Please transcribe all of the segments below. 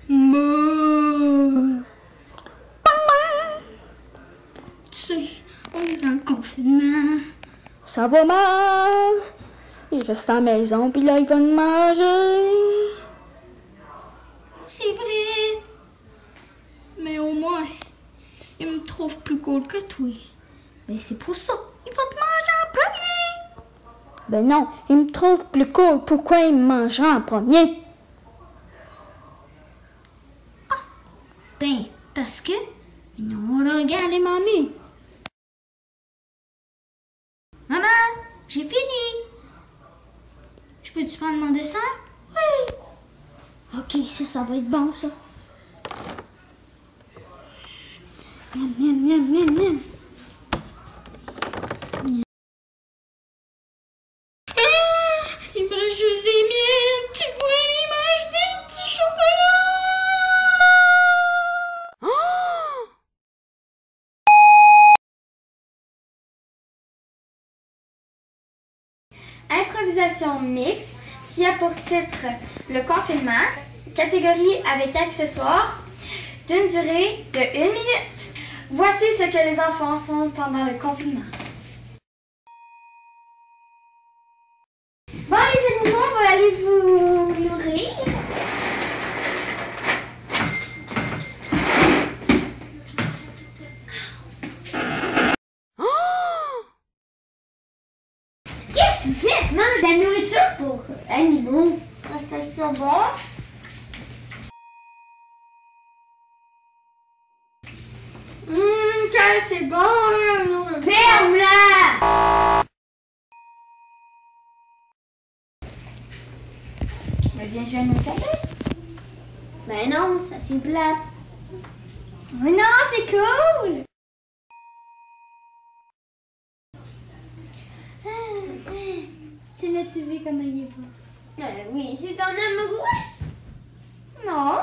Mouh. Tu sais, on est dans le confinement. Ça va mal. Il reste à la maison, puis là, il va nous manger. C'est vrai. Mais au moins, il me trouve plus cool que toi. Mais c'est pour ça, il va te manger en premier. Ben non, il me trouve plus cool. Pourquoi il me mangera en premier? Ben, parce que nous on regarde les mamies. Maman, j'ai fini. Je peux-tu prendre mon dessert? Oui. Ok, ça va être bon, ça. Miam, miam, miam, miam, miam. Ah, il me reste juste des miettes. Tu vois, il mange vite, petit chocolat. Improvisation mixte qui a pour titre le confinement, catégorie avec accessoires, d'une durée de 1 minute. Voici ce que les enfants font pendant le confinement. Bon, les animaux, on va aller vous nourrir. Qu'est-ce que tu fais? Tu manges de la nourriture pour animaux. Est-ce que c'est bon? C'est bon, la nourriture. Ferme-la! Viens jouer à notre tablette. Ben non, ça c'est plate. Mais non, c'est cool! C'est là tu veux comment il est beau. Oui, c'est ton amoureux. Non.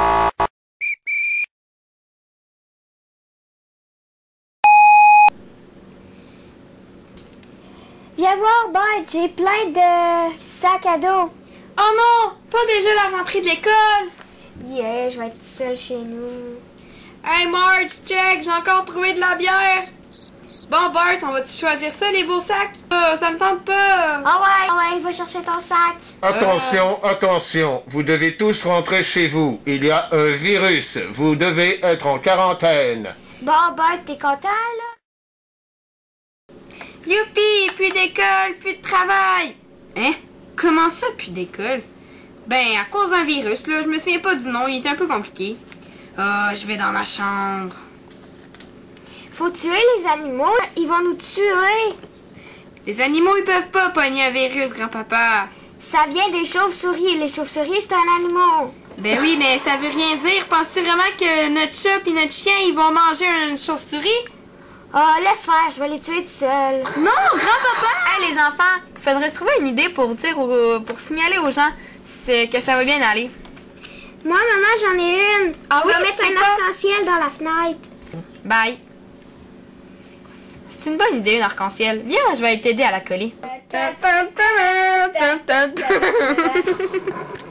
Viens voir, Bart, j'ai plein de sacs à dos. Oh non! Pas déjà la rentrée de l'école! Yeah, je vais être seule chez nous. Hey Marge, check, j'ai encore trouvé de la bière! Bon Bart, on va-tu choisir ça, les beaux sacs? Ça me tente pas! Ah ouais, va chercher ton sac. Attention, attention, vous devez tous rentrer chez vous. Il y a un virus, vous devez être en quarantaine. Bon, Bart, t'es content, là? Youpi! Plus d'école, plus de travail! Hein? Comment ça, plus d'école? Ben, à cause d'un virus, là, je me souviens pas du nom, il était un peu compliqué. Ah, je vais dans ma chambre. Faut tuer les animaux, ils vont nous tuer. Les animaux, ils peuvent pas pogner un virus, grand-papa. Ça vient des chauves-souris. Les chauves-souris, c'est un animal. Ben oui, mais ça veut rien dire. Penses-tu vraiment que notre chat et notre chien, ils vont manger une chauve-souris? Ah, laisse faire, je vais les tuer tout seul. Non, grand-papa! Hey, les enfants, il faudrait se trouver une idée pour dire, pour signaler aux gens que ça va bien aller. Moi, maman, j'en ai une. Ah On oui, va mettre c'est un quoi? arc-en-ciel dans la fenêtre. Bye. C'est une bonne idée, une arc-en-ciel. Viens, je vais t'aider à la coller.